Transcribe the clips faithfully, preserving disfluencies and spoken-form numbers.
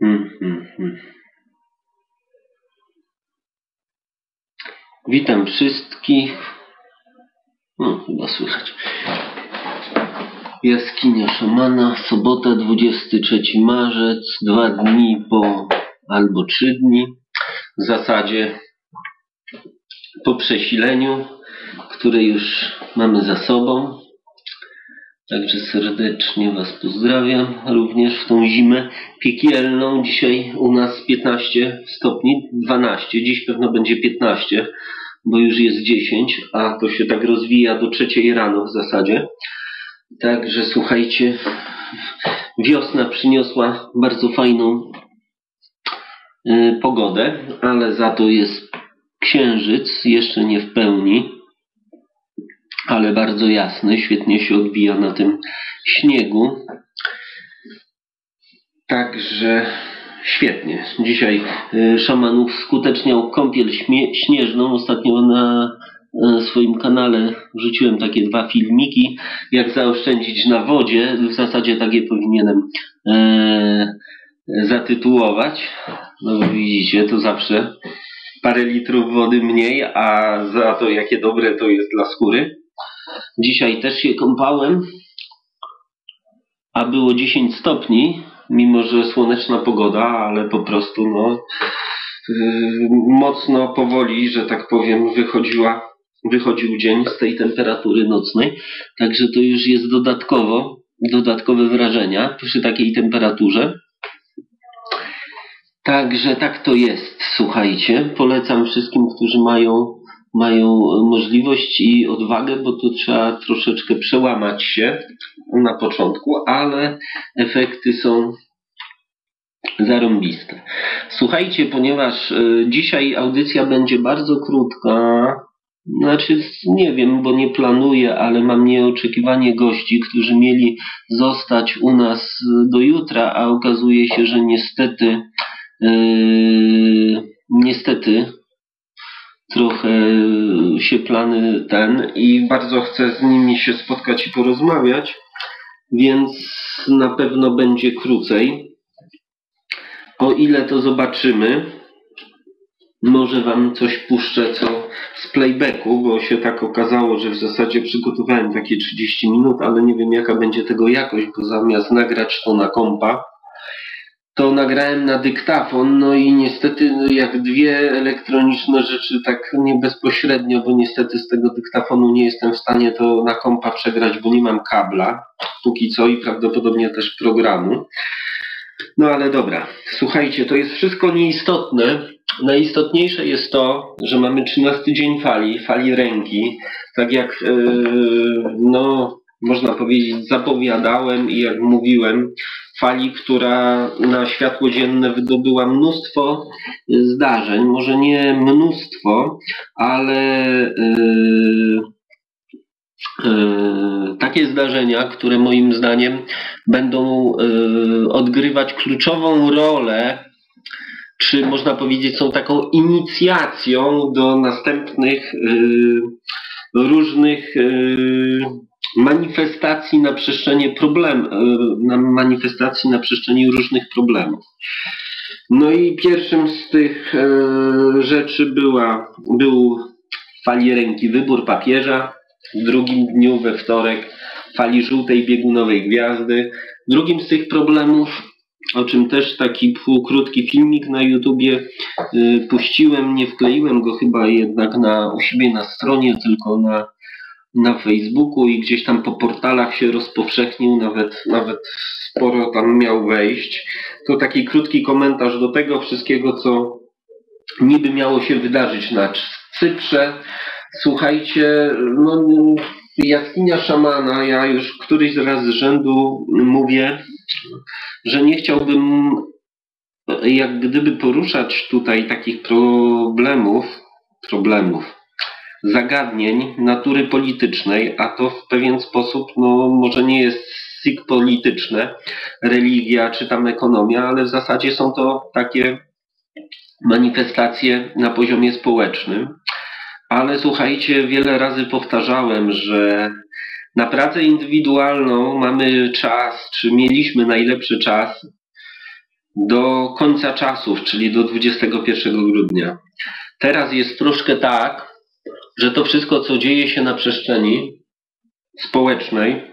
Hmm, hmm, hmm. Witam wszystkich. No, chyba słychać. Jaskinia szamana, sobota, dwudziesty trzeci marzec, dwa dni po, albo trzy dni, w zasadzie po przesileniu, które już mamy za sobą. Także serdecznie Was pozdrawiam, również w tą zimę piekielną. Dzisiaj u nas piętnaście stopni, dwanaście, dziś pewno będzie piętnaście, bo już jest dziesięć, a to się tak rozwija do trzeciej rano w zasadzie. Także słuchajcie, wiosna przyniosła bardzo fajną y, pogodę, ale za to jest księżyc, jeszcze nie w pełni, ale bardzo jasny, świetnie się odbija na tym śniegu. Także świetnie. Dzisiaj y, szaman uskuteczniał kąpiel śnieżną. Ostatnio na y, swoim kanale wrzuciłem takie dwa filmiki, jak zaoszczędzić na wodzie. W zasadzie tak je powinienem y, zatytułować. No bo widzicie, to zawsze parę litrów wody mniej, a za to jakie dobre to jest dla skóry. Dzisiaj też się kąpałem, a było dziesięć stopni, mimo że słoneczna pogoda, ale po prostu no yy, mocno powoli, że tak powiem, wychodziła, wychodził dzień z tej temperatury nocnej. Także to już jest dodatkowo, dodatkowe wrażenia przy takiej temperaturze. Także tak to jest, słuchajcie. Polecam wszystkim, którzy mają mają możliwość i odwagę, bo to trzeba troszeczkę przełamać się na początku, ale efekty są zarąbiste. Słuchajcie, ponieważ y, dzisiaj audycja będzie bardzo krótka, znaczy nie wiem, bo nie planuję, ale mam nieoczekiwanie gości, którzy mieli zostać u nas do jutra, a okazuje się, że niestety yy, niestety trochę się plany ten i bardzo chcę z nimi się spotkać i porozmawiać, więc na pewno będzie krócej. O ile to zobaczymy, może Wam coś puszczę co z playbacku, bo się tak okazało, że w zasadzie przygotowałem takie trzydzieści minut, ale nie wiem jaka będzie tego jakość, bo zamiast nagrać to na kompa, to nagrałem na dyktafon, no i niestety jak dwie elektroniczne rzeczy tak nie bezpośrednio, bo niestety z tego dyktafonu nie jestem w stanie to na kompa przegrać, bo nie mam kabla póki co i prawdopodobnie też programu. No ale dobra, słuchajcie, to jest wszystko nieistotne. Najistotniejsze jest to, że mamy trzynasty dzień fali, fali ręki, tak jak yy, no można powiedzieć zapowiadałem i jak mówiłem, fali, która na światło dzienne wydobyła mnóstwo zdarzeń, może nie mnóstwo, ale yy, yy, takie zdarzenia, które moim zdaniem będą yy, odgrywać kluczową rolę, czy można powiedzieć są taką inicjacją do następnych yy, różnych yy, manifestacji na przestrzeni problem, na manifestacji na przestrzeni różnych problemów. No i pierwszym z tych e, rzeczy była, był fali ręki wybór papieża, w drugim dniu we wtorek fali żółtej biegunowej gwiazdy. Drugim z tych problemów, o czym też taki półkrótki filmik na YouTubie y, puściłem, nie wkleiłem go chyba jednak na, u siebie na stronie, tylko na na Facebooku i gdzieś tam po portalach się rozpowszechnił, nawet, nawet sporo tam miał wejść. To taki krótki komentarz do tego wszystkiego, co niby miało się wydarzyć na Cyprze. Słuchajcie, no, jaskinia szamana, ja już któryś raz z rzędu mówię, że nie chciałbym jak gdyby poruszać tutaj takich problemów, problemów, zagadnień natury politycznej, a to w pewien sposób no, może nie jest stricte polityczne, religia czy tam ekonomia, ale w zasadzie są to takie manifestacje na poziomie społecznym. Ale słuchajcie, wiele razy powtarzałem, że na pracę indywidualną mamy czas, czy mieliśmy najlepszy czas do końca czasów, czyli do dwudziestego pierwszego grudnia. Teraz jest troszkę tak, że to wszystko, co dzieje się na przestrzeni społecznej,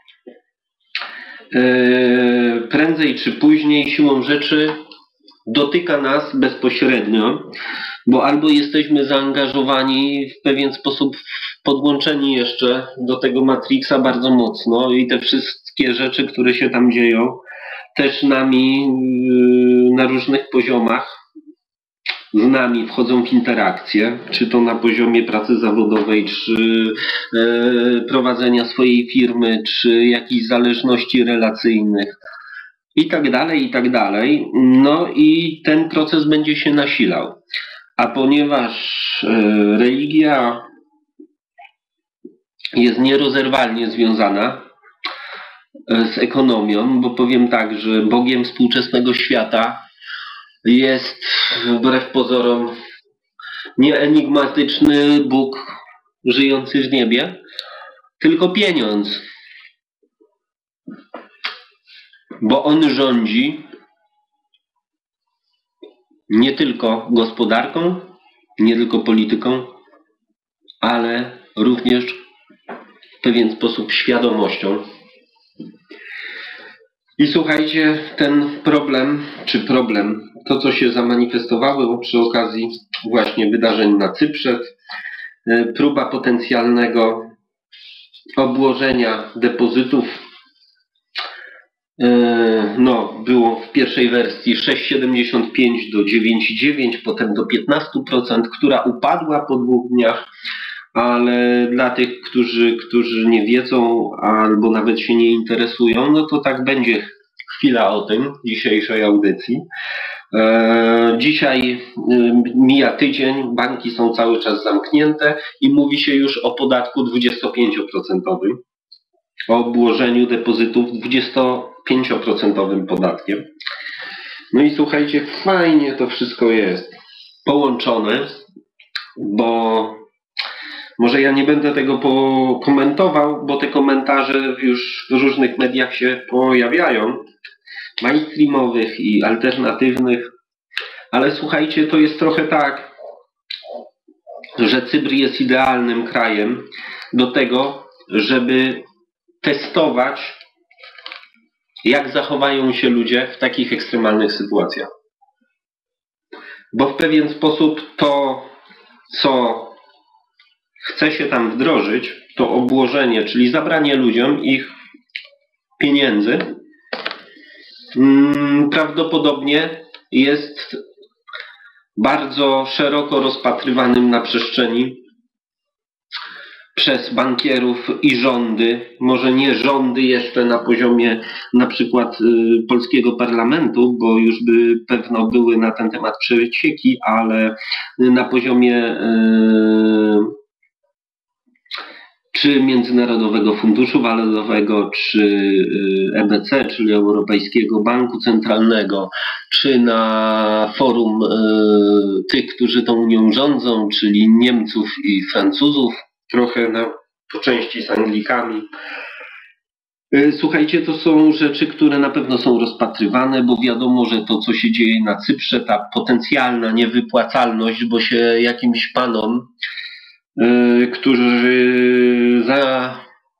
yy, prędzej czy później siłą rzeczy dotyka nas bezpośrednio, bo albo jesteśmy zaangażowani w pewien sposób, podłączeni jeszcze do tego Matrixa bardzo mocno i te wszystkie rzeczy, które się tam dzieją, też nami yy, na różnych poziomach z nami wchodzą w interakcje, czy to na poziomie pracy zawodowej, czy yy, prowadzenia swojej firmy, czy jakichś zależności relacyjnych i tak dalej, i tak dalej. No i ten proces będzie się nasilał. A ponieważ yy, religia jest nierozerwalnie związana z ekonomią, bo powiem tak, że Bogiem współczesnego świata jest wbrew pozorom nie enigmatyczny Bóg żyjący w niebie, tylko pieniądz. Bo on rządzi nie tylko gospodarką, nie tylko polityką, ale również w pewien sposób świadomością. I słuchajcie, ten problem, czy problem, to co się zamanifestowało przy okazji właśnie wydarzeń na Cyprze, próba potencjalnego obłożenia depozytów, no, było w pierwszej wersji sześć przecinek siedemdziesiąt pięć do dziewięć przecinek dziewięć, potem do piętnaście procent, która upadła po dwóch dniach, ale dla tych, którzy, którzy nie wiedzą albo nawet się nie interesują, no to tak będzie chwila o tym w dzisiejszej audycji. E, dzisiaj e, mija tydzień, banki są cały czas zamknięte i mówi się już o podatku dwudziestopięcioprocentowym, o obłożeniu depozytów dwudziestopięcioprocentowym podatkiem. No i słuchajcie, fajnie to wszystko jest połączone, bo może ja nie będę tego komentował, bo te komentarze już w różnych mediach się pojawiają, mainstreamowych i alternatywnych, ale słuchajcie, to jest trochę tak, że Cypr jest idealnym krajem do tego, żeby testować, jak zachowają się ludzie w takich ekstremalnych sytuacjach. Bo w pewien sposób to, co chce się tam wdrożyć, to obłożenie, czyli zabranie ludziom ich pieniędzy, prawdopodobnie jest bardzo szeroko rozpatrywanym na przestrzeni przez bankierów i rządy, może nie rządy jeszcze na poziomie na przykład y, polskiego parlamentu, bo już by pewno były na ten temat przecieki, ale na poziomie y, czy Międzynarodowego Funduszu Walutowego, czy E B C, czyli Europejskiego Banku Centralnego, czy na forum y, tych, którzy tą Unią rządzą, czyli Niemców i Francuzów, trochę na, po części z Anglikami. Y, słuchajcie, to są rzeczy, które na pewno są rozpatrywane, bo wiadomo, że to, co się dzieje na Cyprze, ta potencjalna niewypłacalność, bo się jakimś panom, y, którzy za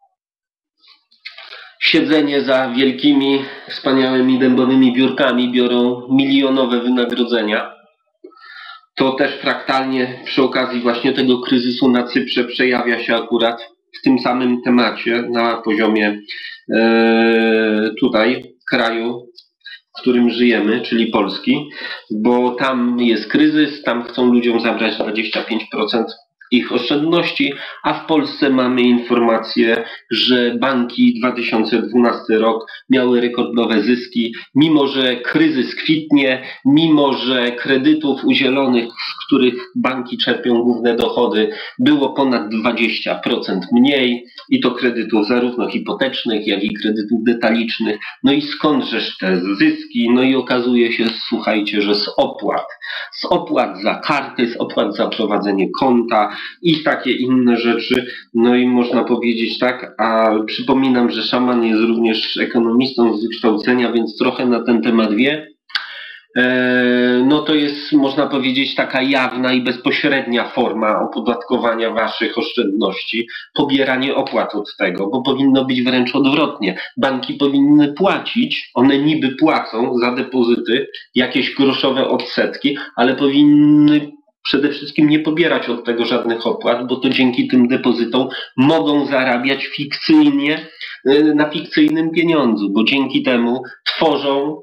siedzenie za wielkimi, wspaniałymi dębowymi biurkami biorą milionowe wynagrodzenia. To też fraktalnie przy okazji właśnie tego kryzysu na Cyprze przejawia się akurat w tym samym temacie na poziomie e, tutaj kraju, w którym żyjemy, czyli Polski, bo tam jest kryzys, tam chcą ludziom zabrać dwadzieścia pięć procent ich oszczędności, a w Polsce mamy informację, że banki dwa tysiące dwunasty rok miały rekordowe zyski, mimo że kryzys kwitnie, mimo że kredytów udzielonych, z których banki czerpią główne dochody, było ponad dwadzieścia procent mniej i to kredytów zarówno hipotecznych, jak i kredytów detalicznych. No i skądżeż te zyski? No i okazuje się, słuchajcie, że z opłat. Z opłat za karty, z opłat za prowadzenie konta, i takie inne rzeczy. No i można powiedzieć tak, a przypominam, że szaman jest również ekonomistą z wykształcenia, więc trochę na ten temat wie. no to jest, można powiedzieć, taka jawna i bezpośrednia forma opodatkowania waszych oszczędności, pobieranie opłat od tego, bo powinno być wręcz odwrotnie. Banki powinny płacić, one niby płacą za depozyty jakieś groszowe odsetki, ale powinny przede wszystkim nie pobierać od tego żadnych opłat, bo to dzięki tym depozytom mogą zarabiać fikcyjnie, na fikcyjnym pieniądzu, bo dzięki temu tworzą,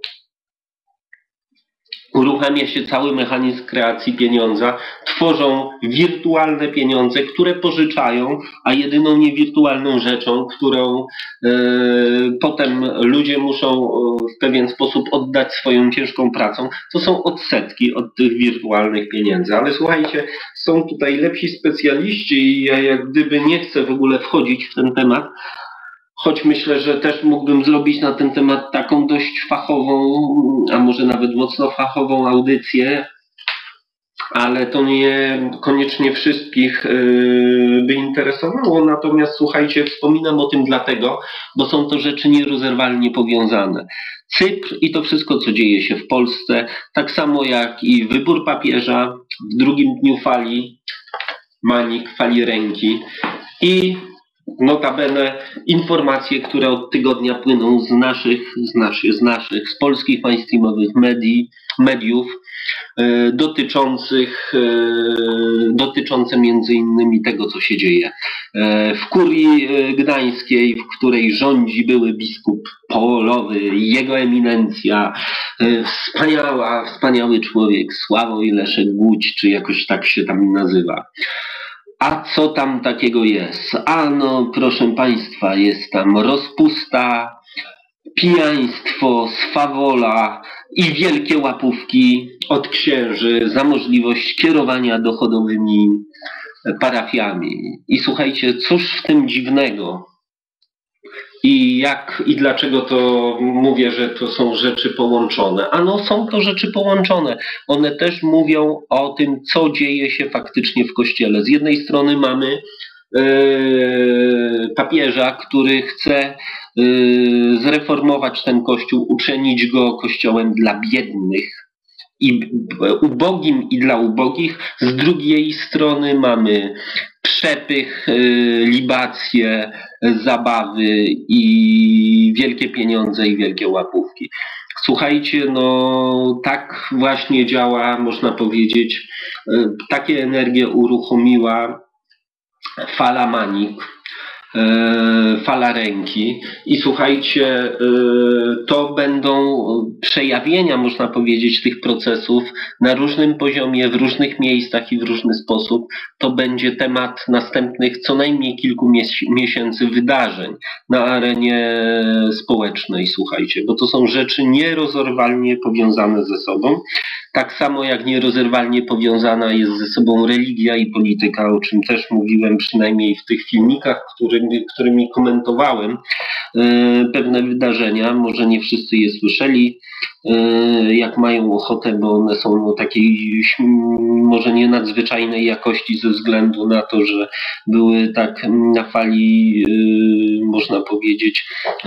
uruchamia się cały mechanizm kreacji pieniądza, tworzą wirtualne pieniądze, które pożyczają, a jedyną niewirtualną rzeczą, którą e, potem ludzie muszą w pewien sposób oddać swoją ciężką pracą, to są odsetki od tych wirtualnych pieniędzy. Ale słuchajcie, są tutaj lepsi specjaliści i ja jak gdyby nie chcę w ogóle wchodzić w ten temat, choć myślę, że też mógłbym zrobić na ten temat taką dość fachową, a może nawet mocno fachową audycję, ale to nie koniecznie wszystkich by interesowało. Natomiast słuchajcie, wspominam o tym dlatego, bo są to rzeczy nierozerwalnie powiązane. Cypr i to wszystko, co dzieje się w Polsce, tak samo jak i wybór papieża w drugim dniu fali, Manik, fali ręki i notabene informacje, które od tygodnia płyną z naszych, z naszych, z naszych, z polskich mainstreamowych medii, mediów e, dotyczących, e, dotyczące między innymi tego, co się dzieje e, w kurii gdańskiej, w której rządzi były biskup polowy, jego eminencja, e, wspaniała, wspaniały człowiek, Sławoj Leszek Głódź, czy jakoś tak się tam nazywa. A co tam takiego jest? Ano, proszę Państwa, jest tam rozpusta, pijaństwo, swawola i wielkie łapówki od księży za możliwość kierowania dochodowymi parafiami. I słuchajcie, cóż w tym dziwnego? I jak i dlaczego to mówię, że to są rzeczy połączone? Ano, są to rzeczy połączone. One też mówią o tym, co dzieje się faktycznie w Kościele. Z jednej strony mamy yy, papieża, który chce yy, zreformować ten Kościół, uczynić go kościołem dla biednych i ubogim i dla ubogich. Z drugiej strony mamy przepych, libacje, zabawy i wielkie pieniądze i wielkie łapówki. Słuchajcie, no tak właśnie działa, można powiedzieć, takie energie uruchomiła fala Manik, fala ręki i słuchajcie, to będą przejawienia, można powiedzieć, tych procesów na różnym poziomie, w różnych miejscach i w różny sposób. To będzie temat następnych co najmniej kilku miesięcy wydarzeń na arenie społecznej, słuchajcie, bo to są rzeczy nierozerwalnie powiązane ze sobą. Tak samo jak nierozerwalnie powiązana jest ze sobą religia i polityka, o czym też mówiłem przynajmniej w tych filmikach, którymi, którymi komentowałem pewne wydarzenia. Może nie wszyscy je słyszeli, jak mają ochotę, bo one są no takiej może nie nadzwyczajnej jakości ze względu na to, że były tak na fali, można powiedzieć,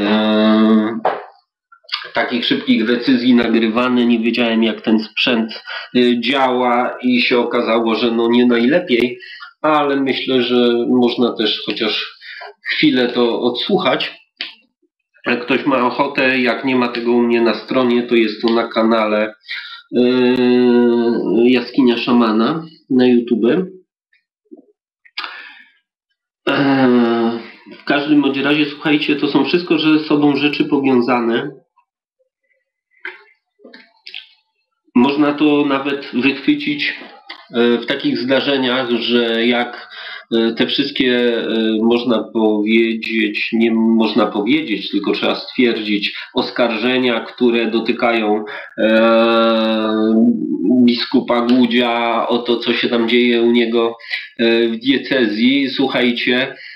takich szybkich decyzji nagrywane, nie wiedziałem jak ten sprzęt działa i się okazało, że no nie najlepiej, ale myślę, że można też chociaż chwilę to odsłuchać. Jak ktoś ma ochotę, jak nie ma tego u mnie na stronie, to jest to na kanale yy, Jaskinia Szamana na YouTube. Yy, w każdym bądź razie, słuchajcie, to są wszystko ze sobą rzeczy powiązane. Można to nawet wychwycić w takich zdarzeniach, że jak te wszystkie, można powiedzieć, nie można powiedzieć, tylko trzeba stwierdzić, oskarżenia, które dotykają e, biskupa Głódzia o to, co się tam dzieje u niego w diecezji. Słuchajcie,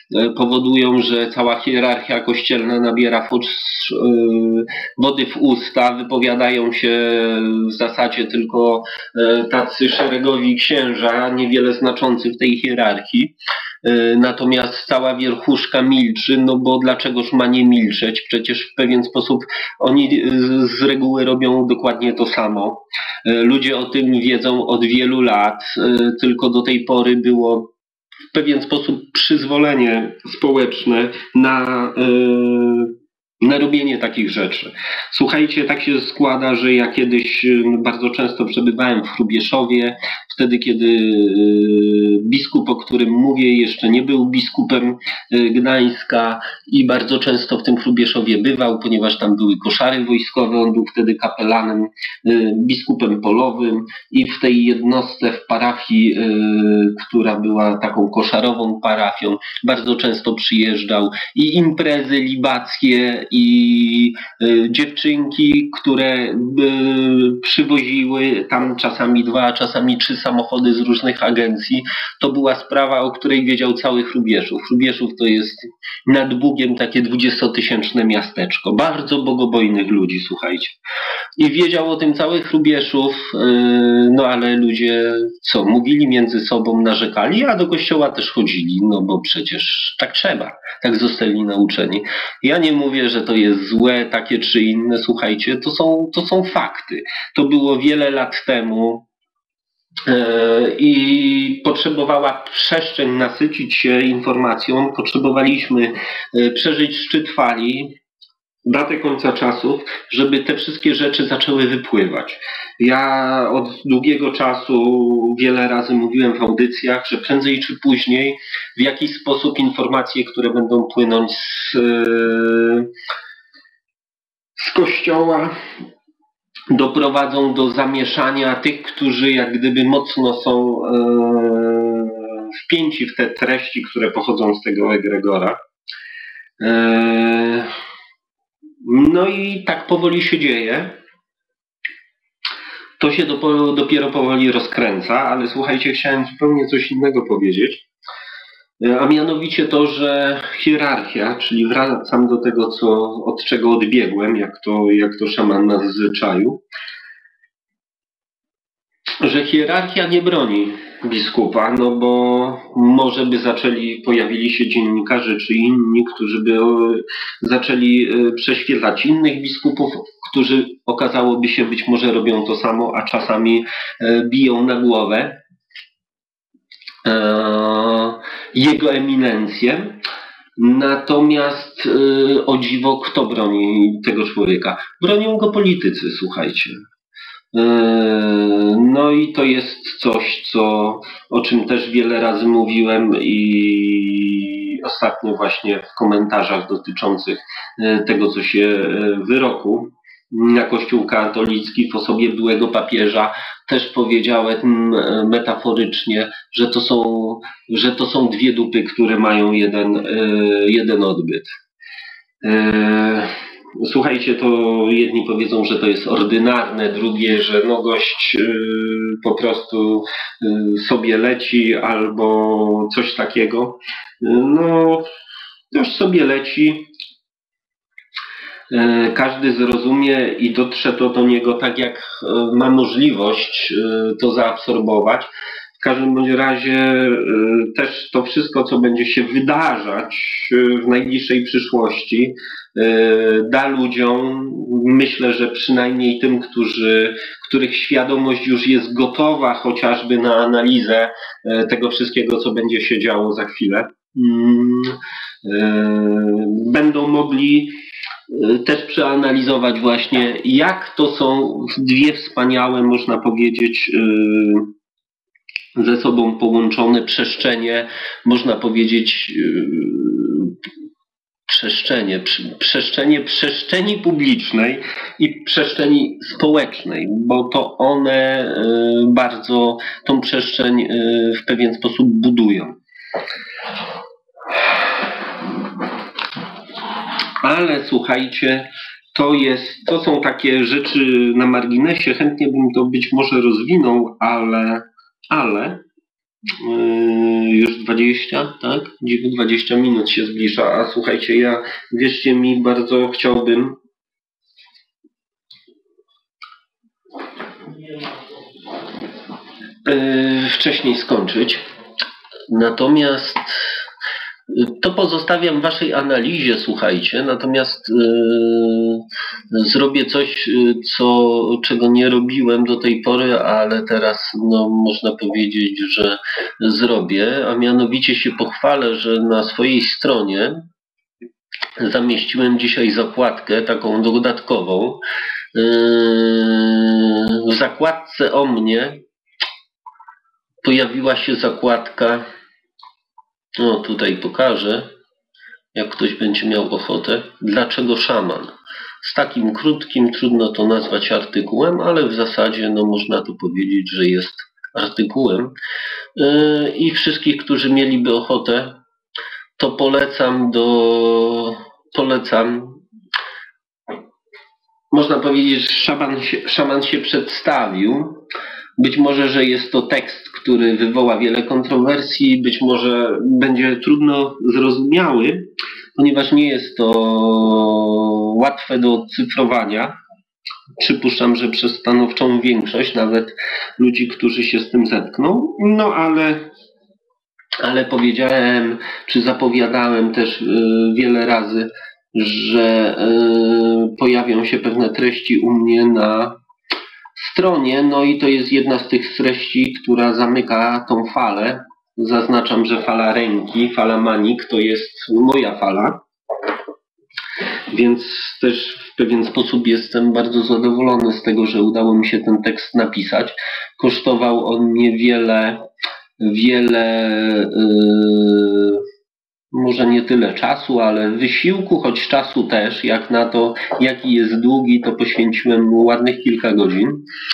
powodują, że cała hierarchia kościelna nabiera wody w usta, wypowiadają się w zasadzie tylko tacy szeregowi księża, niewiele znaczący w tej hierarchii. Natomiast cała wierchuszka milczy, no bo dlaczegoż ma nie milczeć? Przecież w pewien sposób oni z reguły robią dokładnie to samo. Ludzie o tym wiedzą od wielu lat, tylko do tej pory było w pewien sposób przyzwolenie społeczne na, na robienie takich rzeczy. Słuchajcie, tak się składa, że ja kiedyś bardzo często przebywałem w Hrubieszowie, wtedy kiedy biskup, o którym mówię, jeszcze nie był biskupem Gdańska i bardzo często w tym Hrubieszowie bywał, ponieważ tam były koszary wojskowe, on był wtedy kapelanem, biskupem polowym i w tej jednostce w parafii, która była taką koszarową parafią, bardzo często przyjeżdżał i imprezy libackie i dziewczynki, które przywoziły tam czasami dwa, czasami trzy samochody z różnych agencji. To była sprawa, o której wiedział cały Hrubieszów. Hrubieszów to jest nad Bugiem takie dwudziestotysięczne miasteczko. Bardzo bogobojnych ludzi, słuchajcie. I wiedział o tym cały Hrubieszów, no ale ludzie co, mówili między sobą, narzekali, a do kościoła też chodzili, no bo przecież tak trzeba, tak zostali nauczeni. Ja nie mówię, że to jest złe, takie czy inne, słuchajcie, to są, to są fakty. To było wiele lat temu i potrzebowała przestrzeń nasycić się informacją, potrzebowaliśmy przeżyć szczyt fali, datę końca czasów, żeby te wszystkie rzeczy zaczęły wypływać. Ja od długiego czasu wiele razy mówiłem w audycjach, że prędzej czy później w jakiś sposób informacje, które będą płynąć z, z kościoła, doprowadzą do zamieszania tych, którzy jak gdyby mocno są e, wpięci w te treści, które pochodzą z tego egregora. E, no i tak powoli się dzieje. To się do, dopiero powoli rozkręca, ale słuchajcie, chciałem zupełnie coś innego powiedzieć. A mianowicie to, że hierarchia, czyli wracam do tego, co, od czego odbiegłem, jak to, jak to szaman na zwyczaju, że hierarchia nie broni biskupa, no bo może by zaczęli, pojawili się dziennikarze czy inni, którzy by zaczęli prześwietlać innych biskupów, którzy okazałoby się być może robią to samo, a czasami biją na głowę jego eminencję. Natomiast o dziwo, kto broni tego człowieka? Bronią go politycy, słuchajcie. No i to jest coś, co, o czym też wiele razy mówiłem i ostatnio właśnie w komentarzach dotyczących tego, co się wyroku na Kościół katolicki w osobie byłego papieża też powiedziałem metaforycznie, że to są, że to są dwie dupy, które mają jeden, jeden odbyt. Słuchajcie, to jedni powiedzą, że to jest ordynarne, drugie, że no gość po prostu sobie leci albo coś takiego. No, gość sobie leci. Każdy zrozumie i dotrze to do niego tak, jak ma możliwość to zaabsorbować. W każdym bądź razie też to wszystko, co będzie się wydarzać w najbliższej przyszłości, da ludziom, myślę, że przynajmniej tym, którzy, których świadomość już jest gotowa chociażby na analizę tego wszystkiego, co będzie się działo za chwilę, będą mogli też przeanalizować właśnie, jak to są dwie wspaniałe, można powiedzieć, ze sobą połączone przestrzenie, można powiedzieć, przestrzenie, przestrzenie przestrzeni publicznej i przestrzeni społecznej, bo to one bardzo tą przestrzeń w pewien sposób budują. Ale słuchajcie, to jest, to są takie rzeczy na marginesie, chętnie bym to być może rozwinął, ale, ale Yy, już dwadzieścia, tak? dwadzieścia minut się zbliża, a słuchajcie, ja, wierzcie mi, bardzo chciałbym yy, wcześniej skończyć. Natomiast to pozostawiam waszej analizie, słuchajcie, natomiast yy, zrobię coś, co, czego nie robiłem do tej pory, ale teraz no, można powiedzieć, że zrobię, a mianowicie się pochwalę, że na swojej stronie zamieściłem dzisiaj zakładkę taką dodatkową. Yy, w zakładce o mnie pojawiła się zakładka. No tutaj pokażę, jak ktoś będzie miał ochotę. Dlaczego szaman? Z takim krótkim, trudno to nazwać artykułem, ale w zasadzie no, można to powiedzieć, że jest artykułem. Yy, I wszystkich, którzy mieliby ochotę, to polecam do... polecam. Można powiedzieć, że szaman się, szaman się przedstawił. Być może, że jest to tekst, który wywoła wiele kontrowersji, być może będzie trudno zrozumiały, ponieważ nie jest to łatwe do odcyfrowania. Przypuszczam, że przez stanowczą większość, nawet ludzi, którzy się z tym zetkną. No ale, ale powiedziałem, czy zapowiadałem też wiele razy, że pojawią się pewne treści u mnie na stronie, no i to jest jedna z tych treści, która zamyka tą falę. Zaznaczam, że fala ręki, fala manik to jest moja fala, więc też w pewien sposób jestem bardzo zadowolony z tego, że udało mi się ten tekst napisać. Kosztował on mnie wiele, wiele yy, może nie tyle czasu, ale wysiłku, choć czasu też, jak na to, jaki jest długi, to poświęciłem mu ładnych kilka godzin.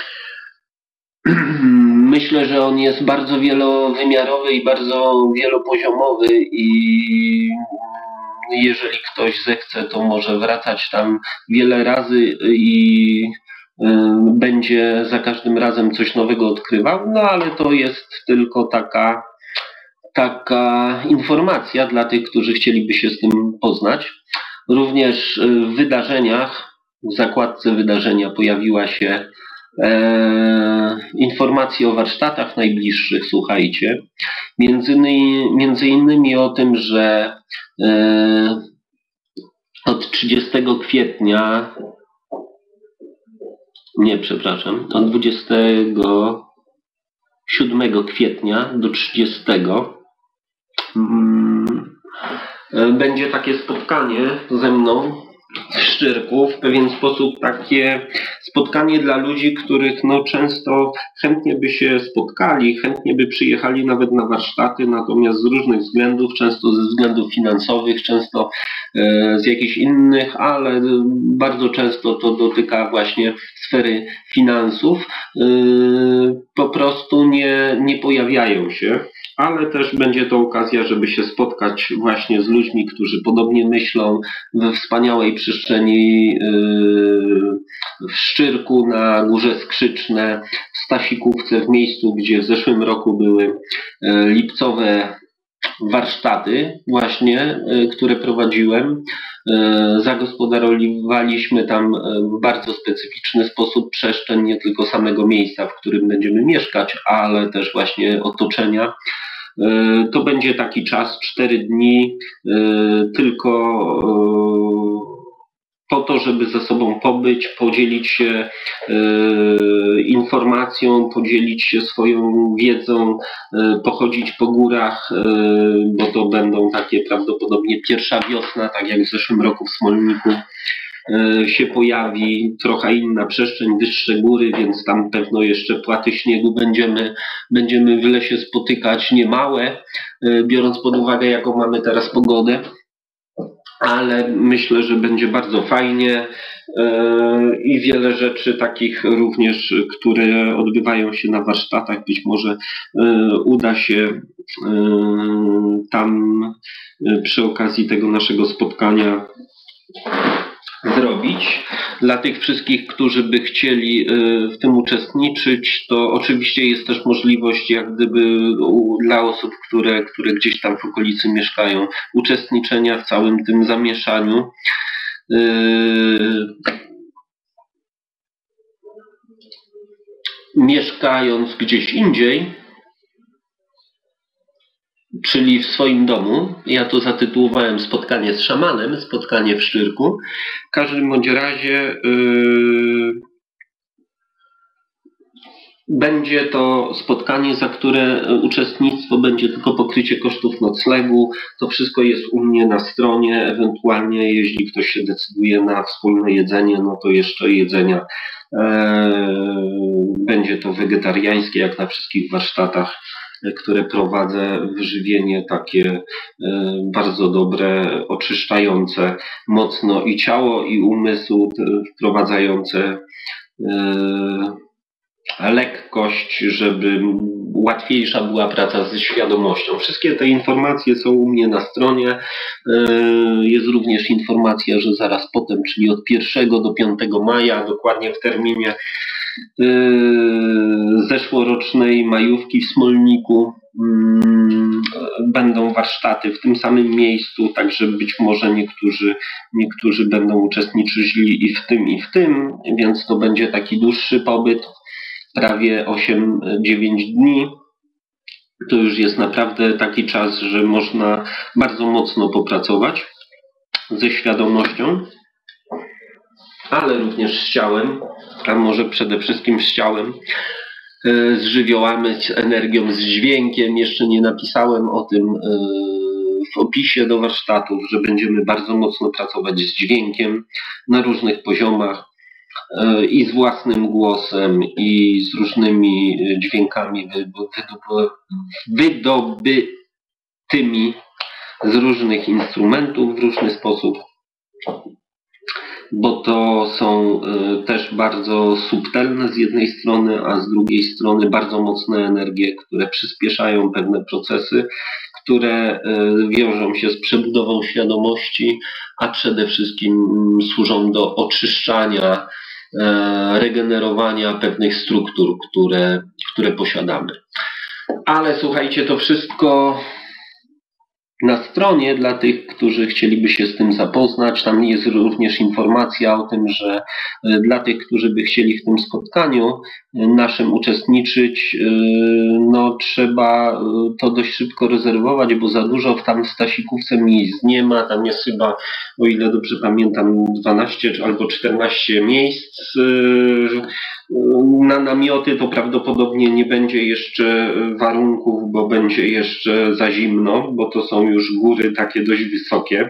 Myślę, że on jest bardzo wielowymiarowy i bardzo wielopoziomowy i jeżeli ktoś zechce, to może wracać tam wiele razy i będzie za każdym razem coś nowego odkrywał, no ale to jest tylko taka taka informacja dla tych, którzy chcieliby się z tym poznać. Również w wydarzeniach, w zakładce wydarzenia pojawiła się e, informacja o warsztatach najbliższych, słuchajcie. Między, między innymi o tym, że e, od trzydziestego kwietnia, nie przepraszam, od dwudziestego siódmego kwietnia do trzydziestego będzie takie spotkanie ze mną w Szczyrku, w pewien sposób takie spotkanie dla ludzi, których no często chętnie by się spotkali, chętnie by przyjechali nawet na warsztaty, natomiast z różnych względów, często ze względów finansowych, często e, z jakichś innych, ale bardzo często to dotyka właśnie sfery finansów, e, po prostu nie, nie pojawiają się. Ale też będzie to okazja, żeby się spotkać właśnie z ludźmi, którzy podobnie myślą we wspaniałej przestrzeni w Szczyrku, na Górze Skrzyczne, w Stasikówce, w miejscu, gdzie w zeszłym roku były lipcowe warsztaty właśnie, które prowadziłem. Zagospodarowaliśmy tam w bardzo specyficzny sposób przestrzeń nie tylko samego miejsca, w którym będziemy mieszkać, ale też właśnie otoczenia. To będzie taki czas, cztery dni, tylko po to, żeby ze sobą pobyć, podzielić się informacją, podzielić się swoją wiedzą, pochodzić po górach, bo to będą takie prawdopodobnie pierwsza wiosna, tak jak w zeszłym roku w Smolniku się pojawi, trochę inna przestrzeń, wyższe góry, więc tam pewno jeszcze płaty śniegu będziemy, będziemy w lesie spotykać niemałe, biorąc pod uwagę, jaką mamy teraz pogodę. Ale myślę, że będzie bardzo fajnie i wiele rzeczy takich również, które odbywają się na warsztatach, być może uda się tam przy okazji tego naszego spotkania zrobić. Dla tych wszystkich, którzy by chcieli w tym uczestniczyć, to oczywiście jest też możliwość, jak gdyby dla osób, które, które gdzieś tam w okolicy mieszkają, uczestniczenia w całym tym zamieszaniu. Mieszkając gdzieś indziej, czyli w swoim domu. Ja to zatytułowałem spotkanie z szamanem, spotkanie w Szczyrku. W każdym bądź razie yy, będzie to spotkanie, za które uczestnictwo będzie tylko pokrycie kosztów noclegu. To wszystko jest u mnie na stronie. Ewentualnie jeśli ktoś się decyduje na wspólne jedzenie, no to jeszcze jedzenia yy, będzie to wegetariańskie, jak na wszystkich warsztatach, które prowadzę, wyżywienie takie bardzo dobre, oczyszczające mocno i ciało, i umysł, wprowadzające lekkość, żeby łatwiejsza była praca ze świadomością. Wszystkie te informacje są u mnie na stronie. Jest również informacja, że zaraz potem, czyli od pierwszego do piątego maja, dokładnie w terminie zeszłorocznej majówki w Smolniku, będą warsztaty w tym samym miejscu, także być może niektórzy, niektórzy będą uczestniczyli i w tym, i w tym, więc to będzie taki dłuższy pobyt, prawie osiem dziewięć dni. To już jest naprawdę taki czas, że można bardzo mocno popracować ze świadomością, ale również z ciałem, a może przede wszystkim z ciałem, z żywiołami, z energią, z dźwiękiem. Jeszcze nie napisałem o tym w opisie do warsztatów, że będziemy bardzo mocno pracować z dźwiękiem na różnych poziomach i z własnym głosem, i z różnymi dźwiękami wydobytymi z różnych instrumentów w różny sposób, bo to są też bardzo subtelne z jednej strony, a z drugiej strony bardzo mocne energie, które przyspieszają pewne procesy, które wiążą się z przebudową świadomości, a przede wszystkim służą do oczyszczania, regenerowania pewnych struktur, które, które posiadamy. Ale słuchajcie, to wszystko na stronie dla tych, którzy chcieliby się z tym zapoznać. Tam jest również informacja o tym, że dla tych, którzy by chcieli w tym spotkaniu naszym uczestniczyć, no trzeba to dość szybko rezerwować, bo za dużo w tam Stasikówce miejsc nie ma. Tam jest chyba, o ile dobrze pamiętam, dwanaście albo czternaście miejsc. Na namioty to prawdopodobnie nie będzie jeszcze warunków, bo będzie jeszcze za zimno, bo to są już góry takie dość wysokie.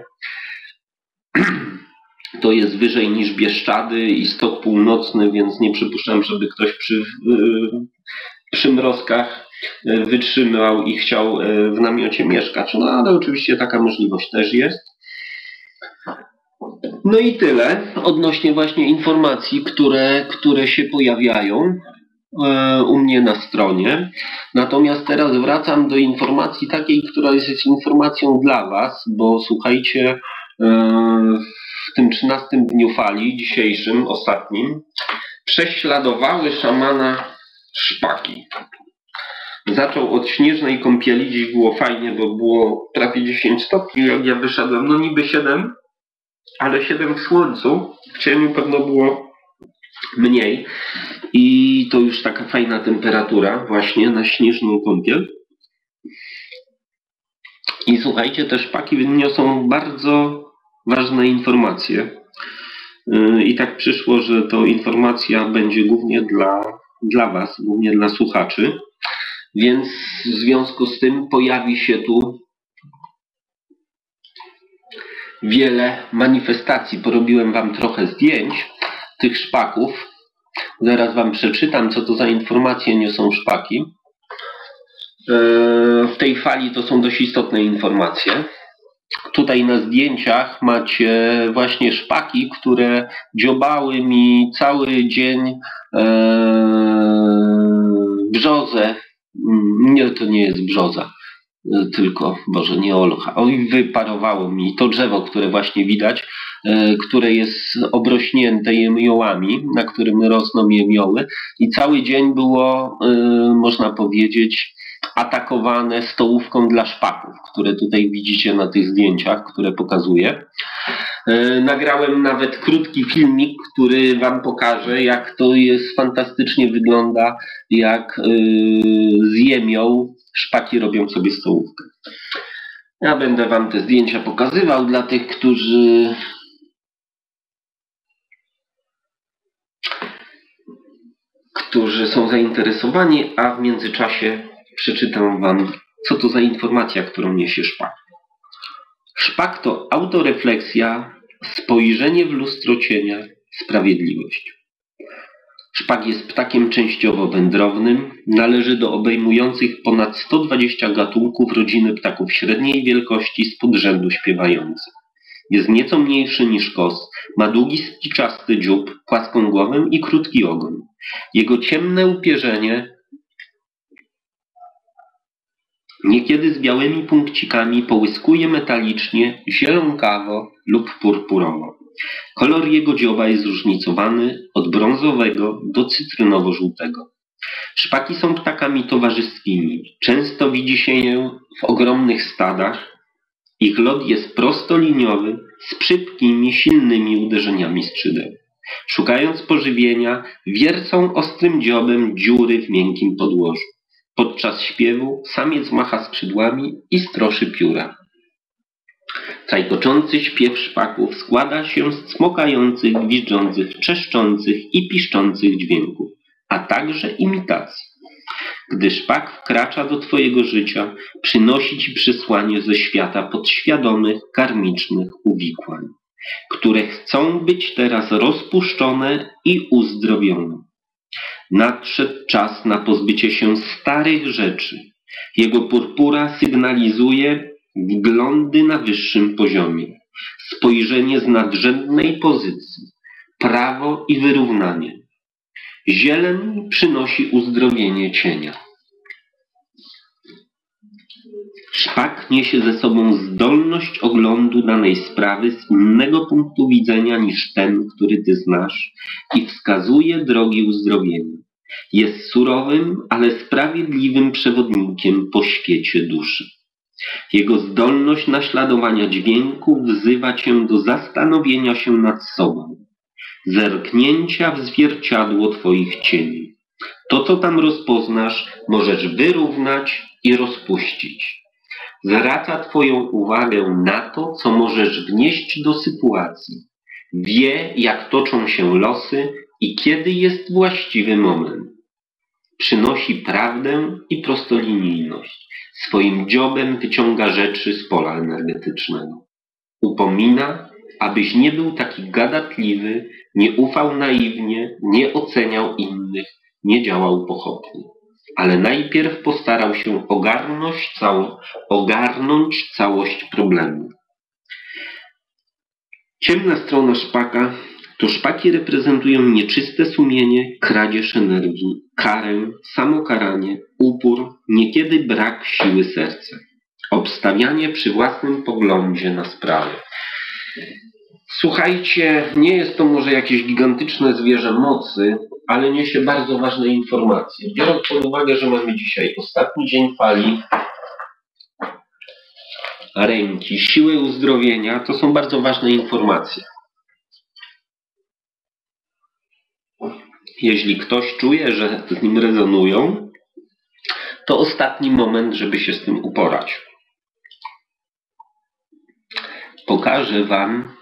To jest wyżej niż Bieszczady i Stok Północny, więc nie przypuszczam, żeby ktoś przy, przy mrozkach wytrzymał i chciał w namiocie mieszkać. No ale oczywiście taka możliwość też jest. No i tyle odnośnie właśnie informacji, które, które się pojawiają u mnie na stronie. Natomiast teraz wracam do informacji takiej, która jest informacją dla Was, bo słuchajcie, w tym trzynastym dniu fali, dzisiejszym, ostatnim, prześladowały szamana szpaki. Zaczął od śnieżnej kąpieli, dziś było fajnie, bo było prawie dziesięć stopni, jak ja wyszedłem, no niby siedem, ale siedem w słońcu, w cieniu pewno było mniej i to już taka fajna temperatura właśnie na śnieżną kąpiel. I słuchajcie, te szpaki niosą bardzo ważne informacje i tak przyszło, że to informacja będzie głównie dla, dla Was, głównie dla słuchaczy, więc w związku z tym pojawi się tu wiele manifestacji. Porobiłem Wam trochę zdjęć tych szpaków. Zaraz Wam przeczytam, co to za informacje niosą szpaki. W tej fali to są dość istotne informacje. Tutaj na zdjęciach macie właśnie szpaki, które dziobały mi cały dzień brzozę. Nie, to nie jest brzoza. Tylko, Boże, nie olcha. Oj, wyparowało mi to drzewo, które właśnie widać, które jest obrośnięte jemiołami, na którym rosną jemioły i cały dzień było, można powiedzieć, atakowane stołówką dla szpaków, które tutaj widzicie na tych zdjęciach, które pokazuję. Nagrałem nawet krótki filmik, który wam pokaże, jak to jest fantastycznie wygląda, jak z jemioł szpaki robią sobie stołówkę. Ja będę wam te zdjęcia pokazywał dla tych, którzy którzy są zainteresowani, a w międzyczasie przeczytam wam, co to za informacja, którą niesie szpak. Szpak to autorefleksja, spojrzenie w lustro cienia, sprawiedliwość. Szpak jest ptakiem częściowo wędrownym, należy do obejmujących ponad sto dwadzieścia gatunków rodziny ptaków średniej wielkości z podrzędu śpiewających. Jest nieco mniejszy niż kos, ma długi spiczasty dziób, płaską głowę i krótki ogon. Jego ciemne upierzenie, niekiedy z białymi punkcikami, połyskuje metalicznie, zielonkawo lub purpurowo. Kolor jego dzioba jest zróżnicowany od brązowego do cytrynowo-żółtego. Szpaki są ptakami towarzyskimi. Często widzi się je w ogromnych stadach. Ich lot jest prostoliniowy, z szybkimi, silnymi uderzeniami skrzydeł. Szukając pożywienia, wiercą ostrym dziobem dziury w miękkim podłożu. Podczas śpiewu samiec macha skrzydłami i stroszy pióra. Trajkoczący śpiew szpaków składa się z cmokających, gwizdzących, trzeszczących i piszczących dźwięków, a także imitacji. Gdy szpak wkracza do twojego życia, przynosi ci przysłanie ze świata podświadomych, karmicznych uwikłań, które chcą być teraz rozpuszczone i uzdrowione. Nadszedł czas na pozbycie się starych rzeczy. Jego purpura sygnalizuje wglądy na wyższym poziomie, spojrzenie z nadrzędnej pozycji, prawo i wyrównanie. Zieleń przynosi uzdrowienie cienia. Szpak niesie ze sobą zdolność oglądu danej sprawy z innego punktu widzenia niż ten, który ty znasz, i wskazuje drogi uzdrowienia. Jest surowym, ale sprawiedliwym przewodnikiem po świecie duszy. Jego zdolność naśladowania dźwięku wzywa cię do zastanowienia się nad sobą, zerknięcia w zwierciadło twoich cieni. To, co tam rozpoznasz, możesz wyrównać i rozpuścić. Zwraca twoją uwagę na to, co możesz wnieść do sytuacji. Wie, jak toczą się losy i kiedy jest właściwy moment. Przynosi prawdę i prostolinijność. Swoim dziobem wyciąga rzeczy z pola energetycznego. Upomina, abyś nie był taki gadatliwy, nie ufał naiwnie, nie oceniał innych, nie działał pochopnie. Ale najpierw postarał się ogarnąć, cało, ogarnąć całość problemu. Ciemna strona szpaka to szpaki reprezentują nieczyste sumienie, kradzież energii, karę, samokaranie, upór, niekiedy brak siły serca, obstawianie przy własnym poglądzie na sprawę. Słuchajcie, nie jest to może jakieś gigantyczne zwierzę mocy, ale niesie bardzo ważne informacje. Biorąc pod uwagę, że mamy dzisiaj ostatni dzień fali, ręki, siły uzdrowienia, to są bardzo ważne informacje. Jeśli ktoś czuje, że z nim rezonują, to ostatni moment, żeby się z tym uporać. Pokażę wam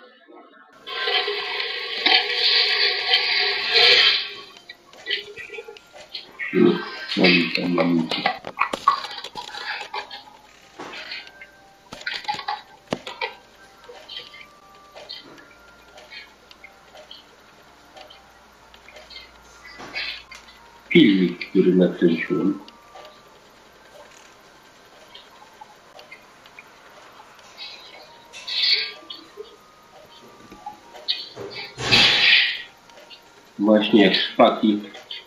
filmik, który nakręciłem. Właśnie jak szpaki.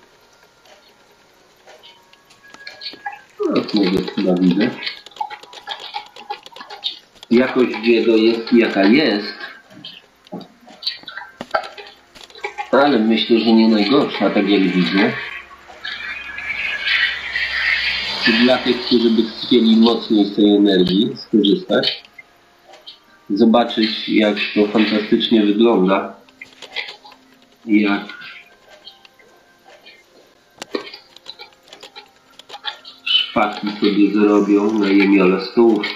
No, może chyba widzę. Jakość jego jest jaka jest. Ale myślę, że nie najgorsza, tak jak widzę. Dla tych, którzy by chcieli mocniej z tej energii skorzystać, zobaczyć, jak to fantastycznie wygląda, jak szpaki sobie zrobią na jemiole stołówki.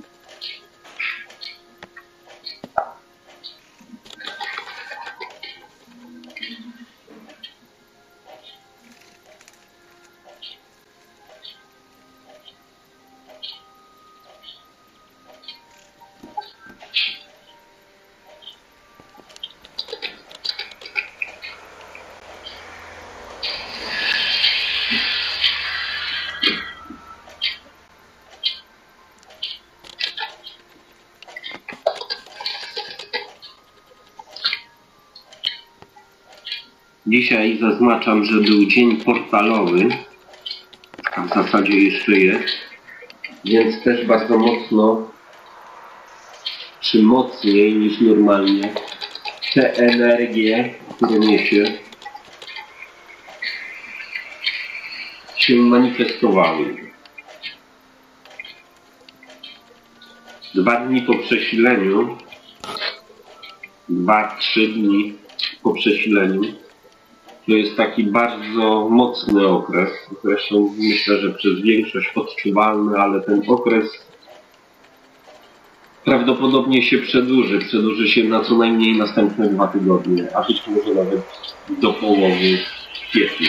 Dzisiaj zaznaczam, że był dzień portalowy, a w zasadzie jeszcze jest, więc też bardzo mocno, czy mocniej niż normalnie, te energie, które niesie, się manifestowały. Dwa dni po przesileniu, dwa, trzy dni po przesileniu, to jest taki bardzo mocny okres. Zresztą myślę, że przez większość odczuwalny, ale ten okres prawdopodobnie się przedłuży. Przedłuży się na co najmniej następne dwa tygodnie, a być może nawet do połowy kwietnia.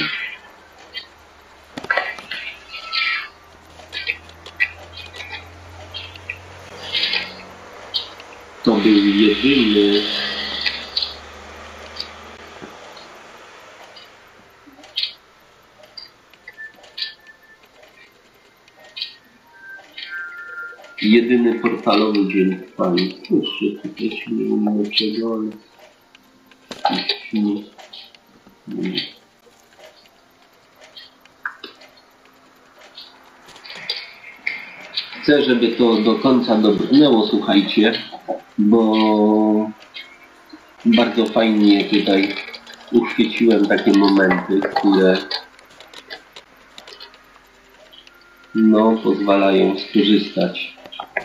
To był jedyny jedyny portalowy dzień w Pani. Jeszcze tutaj się nie umiem czego, ale nie. Nie. Chcę, żeby to do końca dobrnęło, słuchajcie, bo bardzo fajnie tutaj uchwyciłem takie momenty, które no pozwalają skorzystać.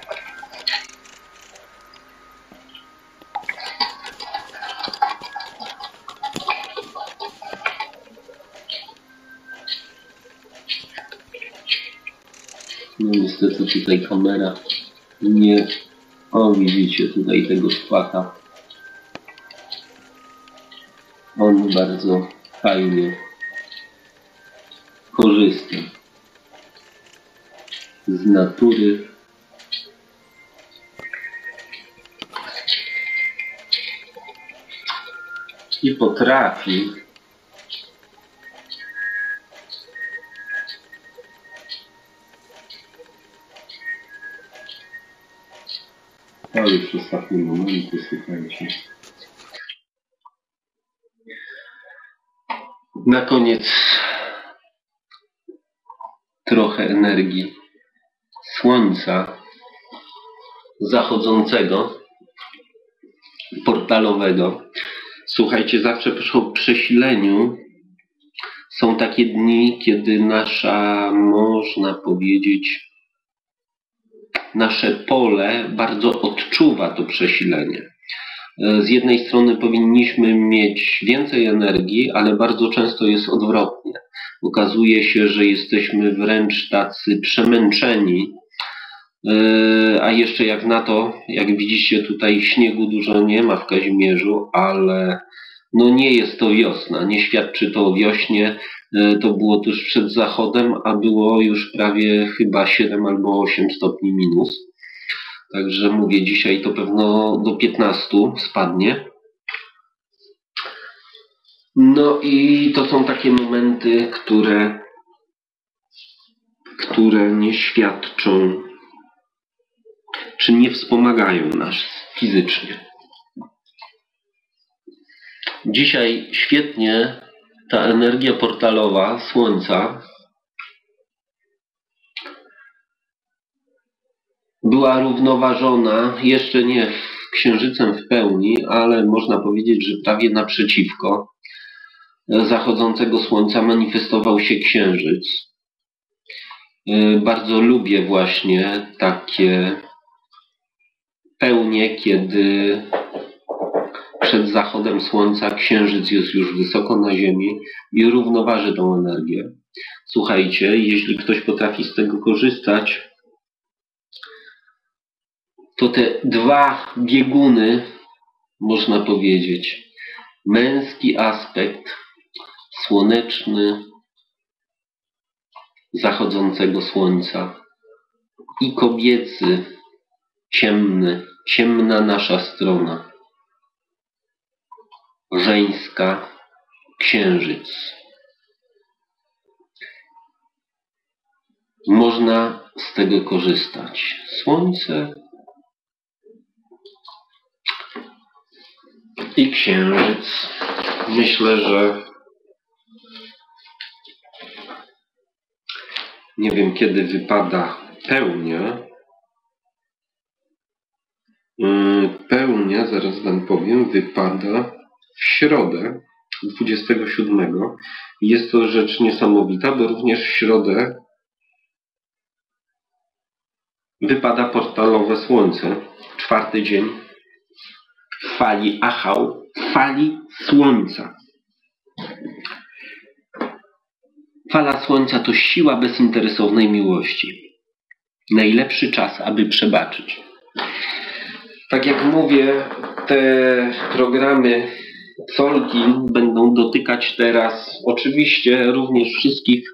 No niestety tutaj kamera nie... O, widzicie tutaj tego szpaka. On bardzo fajnie korzysta z natury. I potrafi to już ostatnie momenty, słuchajcie. Na koniec trochę energii słońca zachodzącego, portalowego. Słuchajcie, zawsze po przesileniu są takie dni, kiedy nasza, można powiedzieć, nasze pole bardzo odczuwa to przesilenie. Z jednej strony powinniśmy mieć więcej energii, ale bardzo często jest odwrotnie. Okazuje się, że jesteśmy wręcz tacy przemęczeni, a jeszcze jak na to, jak widzicie, tutaj śniegu dużo nie ma w Kazimierzu, ale no nie jest to wiosna, nie świadczy to o wiośnie. To było tuż przed zachodem, a było już prawie chyba siedem albo osiem stopni minus. Także mówię, dzisiaj to pewno do piętnastu spadnie. No i to są takie momenty, które, które nie świadczą, czy nie wspomagają nas fizycznie. Dzisiaj świetnie ta energia portalowa Słońca była równoważona, jeszcze nie Księżycem w pełni, ale można powiedzieć, że prawie naprzeciwko. zachodzącego słońca manifestował się księżyc. Bardzo lubię właśnie takie pełnie, kiedy przed zachodem słońca księżyc jest już wysoko na ziemi i równoważy tą energię. Słuchajcie, jeśli ktoś potrafi z tego korzystać, to te dwa bieguny, można powiedzieć, męski aspekt słoneczny zachodzącego słońca i kobiecy, ciemny, ciemna nasza strona, żeńska, księżyc. Można z tego korzystać. Słońce i księżyc. Myślę, że nie wiem, kiedy wypada pełnia. Pełnia, zaraz wam powiem, wypada w środę dwudziestego siódmego. Jest to rzecz niesamowita, bo również w środę wypada portalowe słońce. Czwarty dzień fali Achał, fali słońca. Fala słońca to siła bezinteresownej miłości. Najlepszy czas, aby przebaczyć. Tak jak mówię, te programy Solkin będą dotykać teraz oczywiście również wszystkich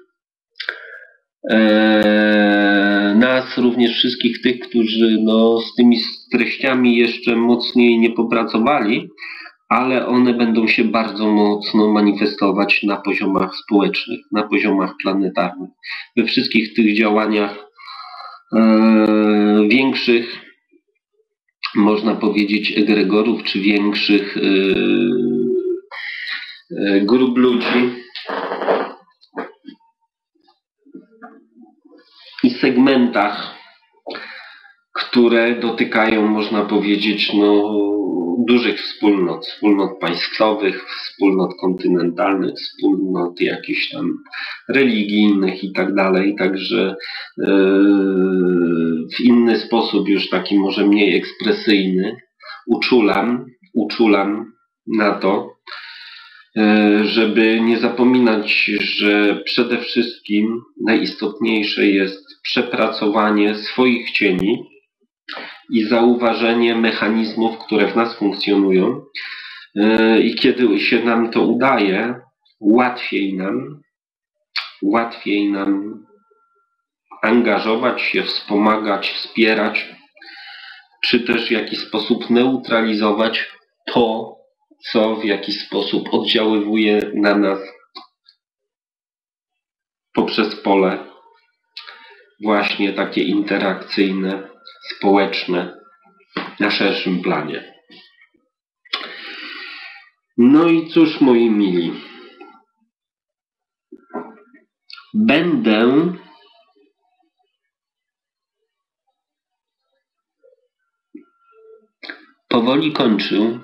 e, nas, również wszystkich tych, którzy no, z tymi treściami jeszcze mocniej nie popracowali, ale one będą się bardzo mocno manifestować na poziomach społecznych, na poziomach planetarnych. We wszystkich tych działaniach e, większych, można powiedzieć, egregorów, czy większych yy, yy, grup ludzi i segmentach, które dotykają, można powiedzieć, no, dużych wspólnot, wspólnot państwowych, wspólnot kontynentalnych, wspólnot jakichś tam religijnych i tak dalej. Także yy, w inny sposób, już taki może mniej ekspresyjny, uczulam, uczulam na to, yy, żeby nie zapominać, że przede wszystkim najistotniejsze jest przepracowanie swoich cieni i zauważenie mechanizmów, które w nas funkcjonują. I kiedy się nam to udaje, łatwiej nam, łatwiej nam angażować się, wspomagać, wspierać, czy też w jakiś sposób neutralizować to, co w jakiś sposób oddziaływuje na nas poprzez pole właśnie takie interakcyjne, społeczne, na szerszym planie. No i cóż, moi mili, będę powoli kończył.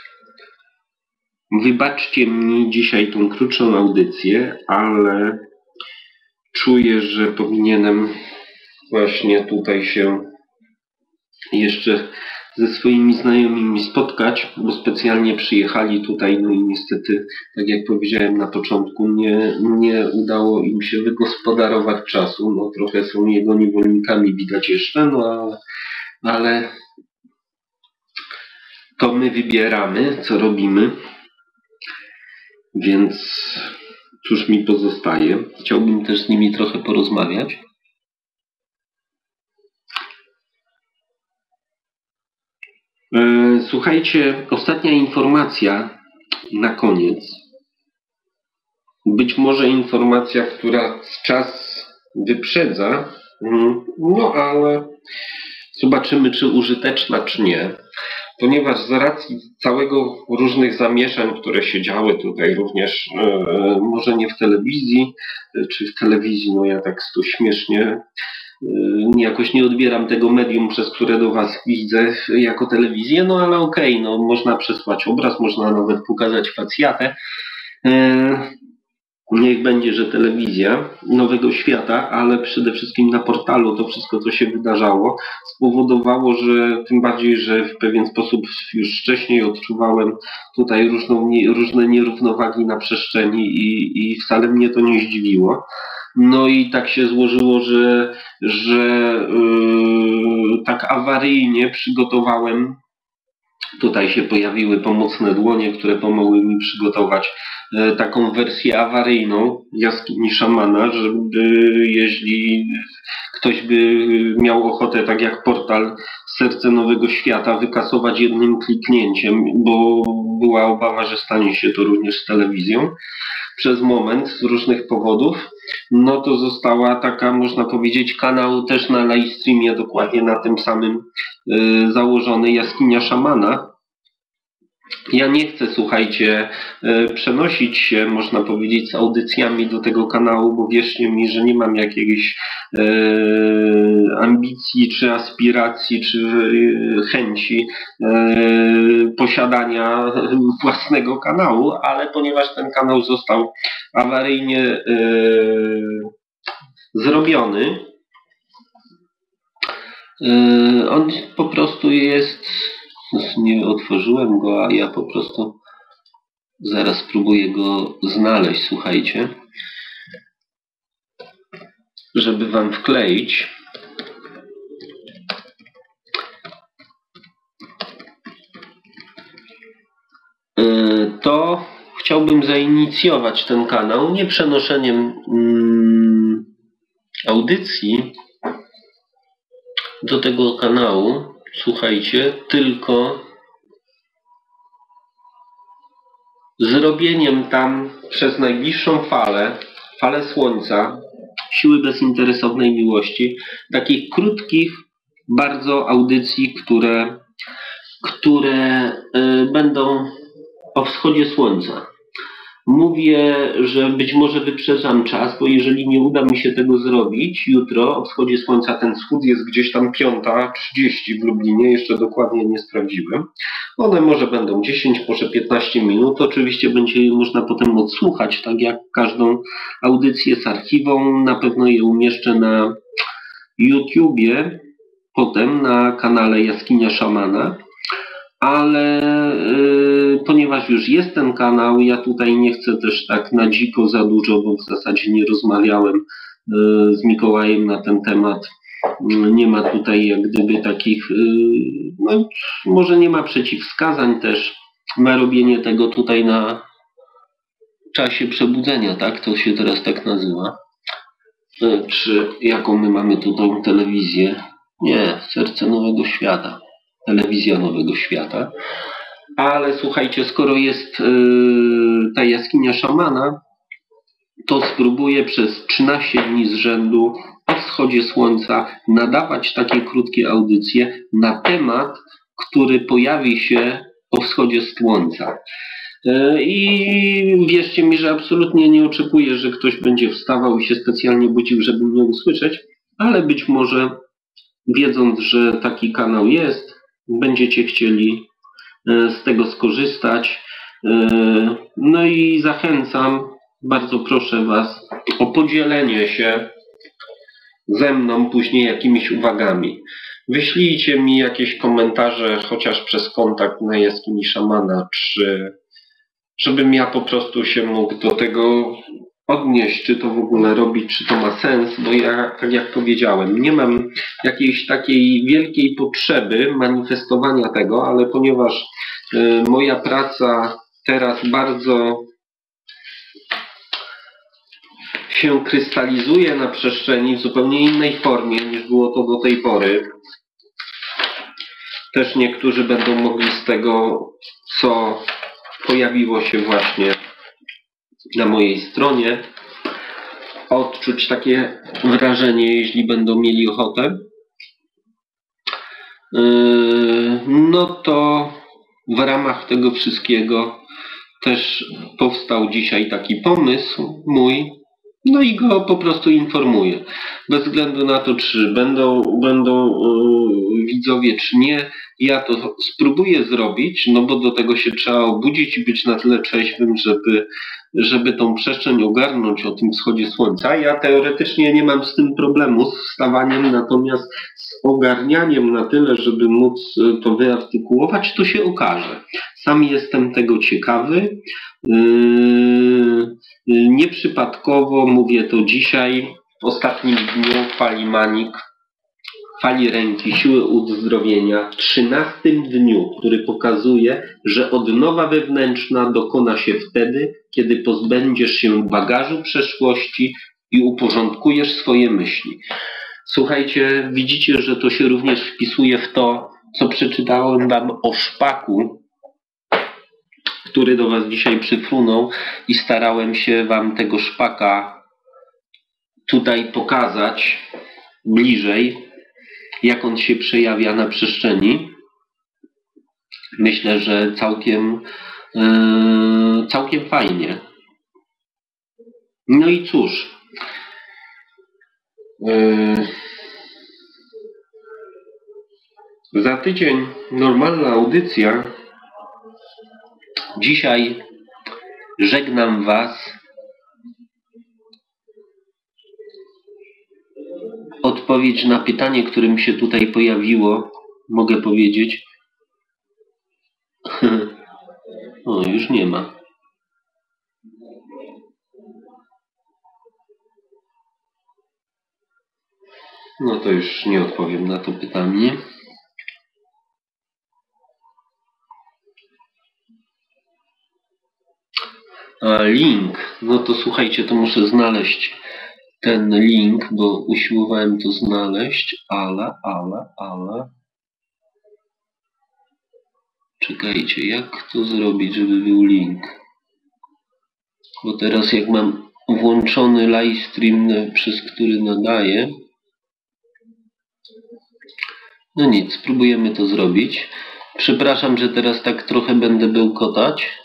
Wybaczcie mi dzisiaj tą krótszą audycję, ale czuję, że powinienem właśnie tutaj się jeszcze ze swoimi znajomymi spotkać, bo specjalnie przyjechali tutaj, no i niestety, tak jak powiedziałem na początku, nie, nie udało im się wygospodarować czasu. No trochę są jego niewolnikami, widać jeszcze, no ale, ale to my wybieramy, co robimy, więc cóż mi pozostaje. Chciałbym też z nimi trochę porozmawiać. Słuchajcie, ostatnia informacja na koniec. Być może informacja, która czas wyprzedza, no ale zobaczymy, czy użyteczna, czy nie. Ponieważ z racji całego różnych zamieszań, które się działy tutaj również, e, może nie w telewizji, czy w telewizji, no ja tak to śmiesznie e, jakoś nie odbieram tego medium, przez które do was widzę jako telewizję, no ale okej, okay, no można przesłać obraz, można nawet pokazać facjatę, Niech będzie, że telewizja Nowego Świata, ale przede wszystkim na portalu to wszystko, co się wydarzało, spowodowało, że tym bardziej, że w pewien sposób już wcześniej odczuwałem tutaj różną, różne nierównowagi na przestrzeni i, i wcale mnie to nie zdziwiło. No i tak się złożyło, że, że yy, tak awaryjnie przygotowałem. Tutaj się pojawiły pomocne dłonie, które pomogły mi przygotować e, taką wersję awaryjną jaskini szamana, żeby jeśli ktoś by miał ochotę, tak jak portal Serce Nowego Świata, wykasować jednym kliknięciem, bo była obawa, że stanie się to również z telewizją przez moment z różnych powodów, no to została taka, można powiedzieć, kanał też na live streamie, dokładnie na tym samym y, założony Jaskinia Szamana. Ja nie chcę, słuchajcie, przenosić się, można powiedzieć, z audycjami do tego kanału, bo wierzcie mi, że nie mam jakiejś e, ambicji, czy aspiracji, czy chęci e, posiadania własnego kanału, ale ponieważ ten kanał został awaryjnie e, zrobiony, e, on po prostu jest... Nie otworzyłem go, a ja po prostu zaraz spróbuję go znaleźć, słuchajcie, żeby wam wkleić. To chciałbym zainicjować ten kanał nie przenoszeniem mm, audycji do tego kanału, słuchajcie, tylko zrobieniem tam przez najbliższą falę, falę słońca, siły bezinteresownej miłości, takich krótkich bardzo audycji, które, które y, będą o wschodzie słońca. Mówię, że być może wyprzedzam czas, bo jeżeli nie uda mi się tego zrobić jutro o wschodzie słońca, ten wschód jest gdzieś tam piąta trzydzieści w Lublinie, jeszcze dokładnie nie sprawdziłem. One może będą dziesięć, może piętnaście minut. Oczywiście będzie je można potem odsłuchać, tak jak każdą audycję z archiwum. Na pewno je umieszczę na YouTubie, potem na kanale Jaskinia Szamana. Ale yy, ponieważ już jest ten kanał, ja tutaj nie chcę też tak na dziko za dużo, bo w zasadzie nie rozmawiałem yy, z Mikołajem na ten temat. Yy, nie ma tutaj jak gdyby takich, yy, no może nie ma przeciwwskazań też na robienie tego tutaj na czasie przebudzenia, tak? To się teraz tak nazywa. Yy, czy jaką my mamy tutaj telewizję? Nie, Serce Nowego Świata. Telewizja Nowego Świata. Ale słuchajcie, skoro jest yy, ta Jaskinia Szamana, to spróbuję przez trzynaście dni z rzędu o wschodzie słońca nadawać takie krótkie audycje na temat, który pojawi się o wschodzie słońca. Yy, I wierzcie mi, że absolutnie nie oczekuję, że ktoś będzie wstawał i się specjalnie budził, żeby mnie usłyszeć, ale być może wiedząc, że taki kanał jest, będziecie chcieli z tego skorzystać. No i zachęcam, bardzo proszę Was o podzielenie się ze mną później jakimiś uwagami. Wyślijcie mi jakieś komentarze, chociaż przez kontakt na Jaskini Szamana, czy żebym ja po prostu się mógł do tego odnieść, czy to w ogóle robić, czy to ma sens, bo ja, tak jak powiedziałem, nie mam jakiejś takiej wielkiej potrzeby manifestowania tego, ale ponieważ y, moja praca teraz bardzo się krystalizuje na przestrzeni w zupełnie innej formie, niż było to do tej pory. Też niektórzy będą mogli z tego, co pojawiło się właśnie na mojej stronie, odczuć takie wrażenie, jeśli będą mieli ochotę. No to w ramach tego wszystkiego też powstał dzisiaj taki pomysł mój, No i go po prostu informuję. Bez względu na to, czy będą, będą yy, widzowie, czy nie, ja to spróbuję zrobić, no bo do tego się trzeba obudzić i być na tyle trzeźwym, żeby, żeby tą przestrzeń ogarnąć o tym wschodzie słońca. Ja teoretycznie nie mam z tym problemu, z wstawaniem, natomiast z ogarnianiem na tyle, żeby móc to wyartykułować, to się okaże. Sam jestem tego ciekawy. Yy, nieprzypadkowo mówię to dzisiaj, w ostatnim dniu fali manik, fali ręki, siły uzdrowienia, w trzynastym dniu, który pokazuje, że odnowa wewnętrzna dokona się wtedy, kiedy pozbędziesz się bagażu przeszłości i uporządkujesz swoje myśli. Słuchajcie, widzicie, że to się również wpisuje w to, co przeczytałem wam o szpaku, który do was dzisiaj przyfrunął i starałem się wam tego szpaka tutaj pokazać bliżej, jak on się przejawia na przestrzeni. Myślę, że całkiem, yy, całkiem fajnie. No i cóż, yy, za tydzień normalna audycja. Dzisiaj żegnam was. Odpowiedź na pytanie, które mi się tutaj pojawiło, mogę powiedzieć. O, już nie ma. No to już nie odpowiem na to pytanie. A link, no to słuchajcie, to muszę znaleźć ten link, bo usiłowałem to znaleźć, ale, ale, ale... Czekajcie, jak to zrobić, żeby był link? Bo teraz jak mam włączony live stream, przez który nadaję, no nic, spróbujemy to zrobić. Przepraszam, że teraz tak trochę będę bełkotać.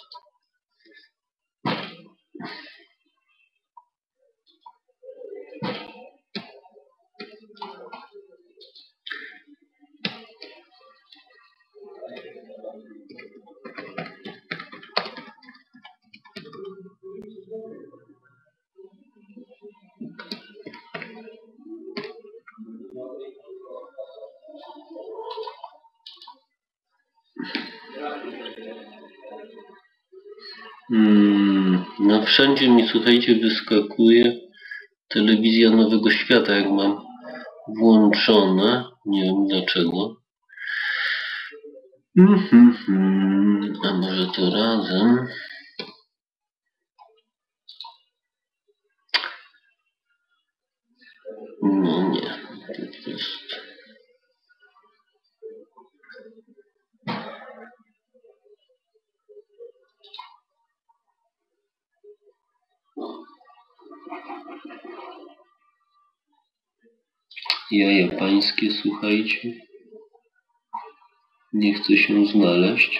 Hmm, no wszędzie mi, słuchajcie, wyskakuje telewizja Nowego Świata, jak mam włączone. Nie wiem dlaczego. Mm-hmm. A może to razem? No nie, to jest... Jaja pańskie, słuchajcie. Nie chcę się znaleźć.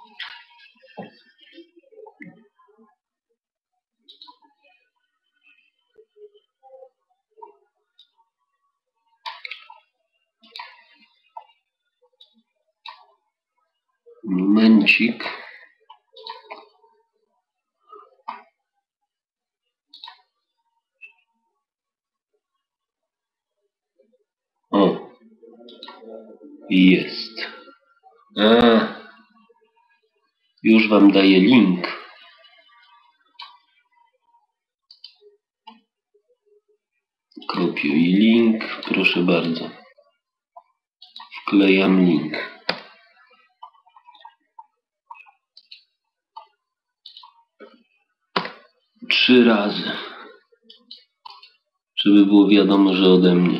Momencik. O. Jest. A. Już wam daję link. Kopiuj link. Proszę bardzo. Wklejam link. Trzy razy. Żeby było wiadomo, że ode mnie.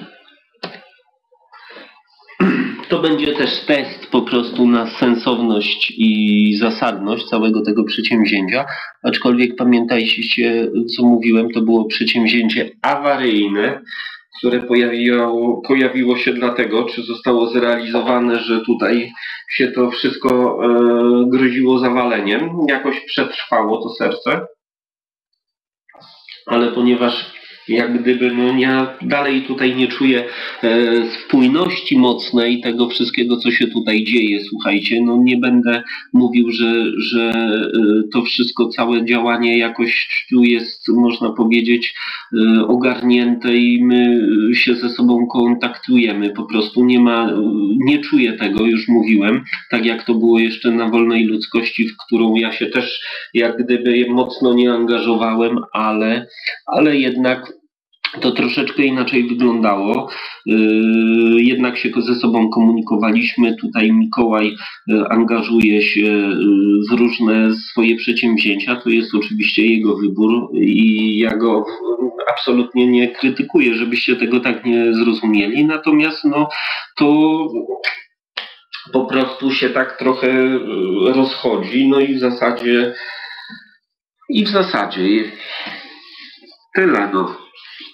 To będzie też test po prostu na sensowność i zasadność całego tego przedsięwzięcia. Aczkolwiek pamiętajcie, co mówiłem, to było przedsięwzięcie awaryjne, które pojawiło, pojawiło się dlatego, czy zostało zrealizowane, że tutaj się to wszystko e, groziło zawaleniem. Jakoś przetrwało to serce. Ale ponieważ jak gdyby, no ja dalej tutaj nie czuję e, spójności mocnej tego wszystkiego, co się tutaj dzieje, słuchajcie, no nie będę mówił, że, że e, to wszystko, całe działanie jakoś tu jest, można powiedzieć, e, ogarnięte i my się ze sobą kontaktujemy, po prostu nie ma, nie czuję tego, już mówiłem, tak jak to było jeszcze na Wolnej Ludzkości, w którą ja się też jak gdyby mocno nie angażowałem, ale, ale jednak to troszeczkę inaczej wyglądało. Yy, jednak się ze sobą komunikowaliśmy. Tutaj Mikołaj yy, angażuje się yy, w różne swoje przedsięwzięcia. To jest oczywiście jego wybór i ja go absolutnie nie krytykuję, żebyście tego tak nie zrozumieli. Natomiast no to po prostu się tak trochę rozchodzi. No i w zasadzie i w zasadzie tyle, no.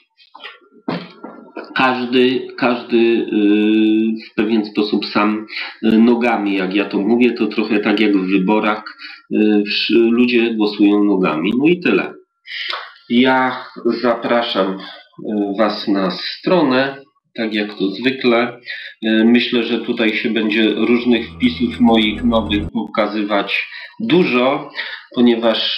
Każdy, każdy w pewien sposób sam nogami, jak ja to mówię, to trochę tak jak w wyborach, ludzie głosują nogami. No i tyle. Ja zapraszam Was na stronę, tak jak to zwykle. Myślę, że tutaj się będzie różnych wpisów moich nowych pokazywać dużo, ponieważ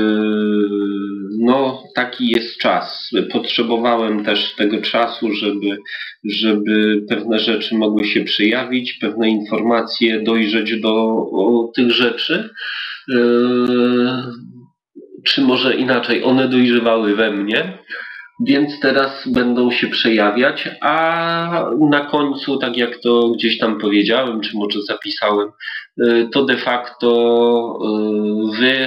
no taki jest czas. Potrzebowałem też tego czasu, żeby, żeby pewne rzeczy mogły się przejawić, pewne informacje, dojrzeć do tych rzeczy. Czy może inaczej, one dojrzewały we mnie. Więc teraz będą się przejawiać, a na końcu, tak jak to gdzieś tam powiedziałem, czy może zapisałem, to de facto wy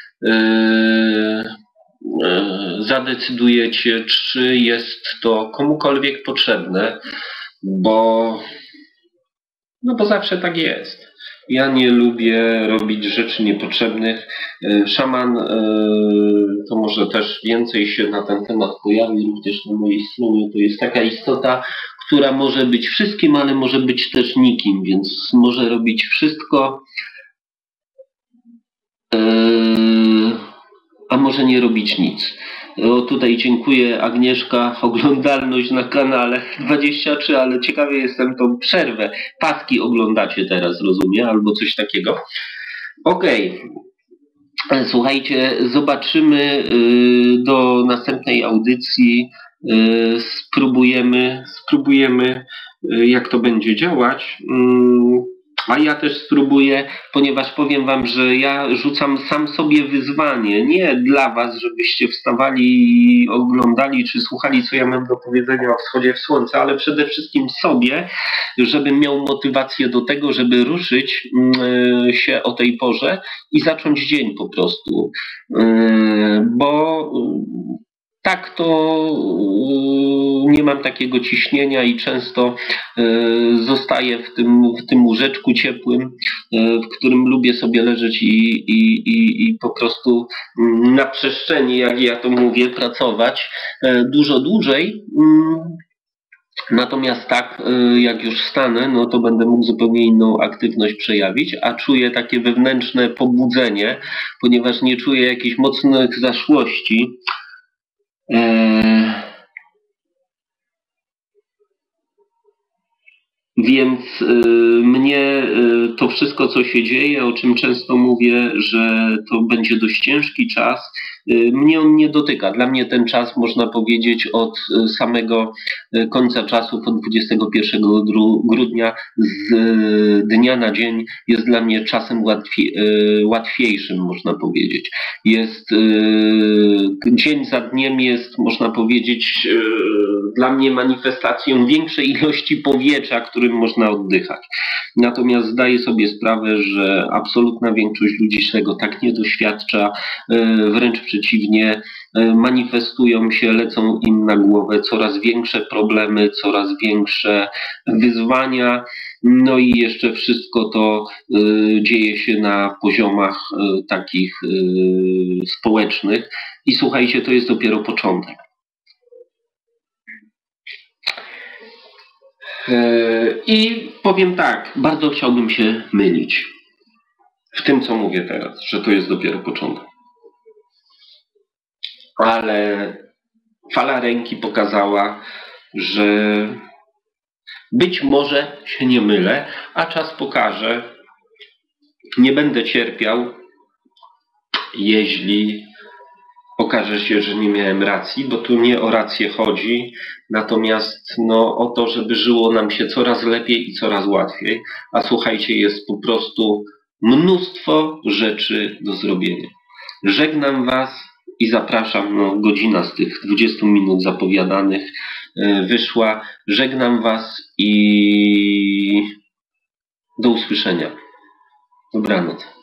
zadecydujecie, czy jest to komukolwiek potrzebne, bo, no bo zawsze tak jest. Ja nie lubię robić rzeczy niepotrzebnych. Szaman to może też więcej się na ten temat pojawi, również na mojej stronie. To jest taka istota, która może być wszystkim, ale może być też nikim, więc może robić wszystko, a może nie robić nic. O, tutaj dziękuję, Agnieszka, oglądalność na kanale dwadzieścia trzy, ale ciekawy jestem tą przerwę. Paski oglądacie teraz, rozumiem, albo coś takiego. Okej. Okay. Słuchajcie, zobaczymy do następnej audycji. Spróbujemy, spróbujemy jak to będzie działać. A ja też spróbuję, ponieważ powiem wam, że ja rzucam sam sobie wyzwanie, nie dla was, żebyście wstawali i oglądali czy słuchali, co ja mam do powiedzenia o wschodzie w słońce, ale przede wszystkim sobie, żebym miał motywację do tego, żeby ruszyć się o tej porze i zacząć dzień po prostu. Bo tak to nie mam takiego ciśnienia i często zostaję w tym, w tym łóżeczku ciepłym, w którym lubię sobie leżeć i, i, i, i po prostu na przestrzeni, jak ja to mówię, pracować dużo dłużej. Natomiast tak, jak już wstanę, no to będę mógł zupełnie inną aktywność przejawić, a czuję takie wewnętrzne pobudzenie, ponieważ nie czuję jakichś mocnych zaszłości. Eee, więc e, mnie e, to wszystko, co się dzieje, o czym często mówię, że to będzie dość ciężki czas, e, mnie on nie dotyka. Dla mnie ten czas, można powiedzieć, od samego końca czasów, od dwudziestego pierwszego grudnia, z dnia na dzień jest dla mnie czasem łatwiej, łatwiejszym, można powiedzieć. Jest dzień za dniem jest, można powiedzieć, dla mnie manifestacją większej ilości powietrza, którym można oddychać. Natomiast zdaję sobie sprawę, że absolutna większość ludzi tego tak nie doświadcza, wręcz przeciwnie, manifestują się, lecą im na głowę coraz większe problemy, coraz większe wyzwania, no i jeszcze wszystko to y, dzieje się na poziomach y, takich y, społecznych i słuchajcie, to jest dopiero początek. I powiem tak, bardzo chciałbym się mylić w tym, co mówię teraz, że to jest dopiero początek. Ale fala ręki pokazała, że być może się nie mylę, a czas pokaże. Nie będę cierpiał, jeśli okaże się, że nie miałem racji, bo tu nie o rację chodzi, natomiast no, o to, żeby żyło nam się coraz lepiej i coraz łatwiej. A słuchajcie, jest po prostu mnóstwo rzeczy do zrobienia. Żegnam Was i zapraszam, no, godzina z tych dwudziestu minut zapowiadanych yy, wyszła. Żegnam Was i do usłyszenia. Dobranoc.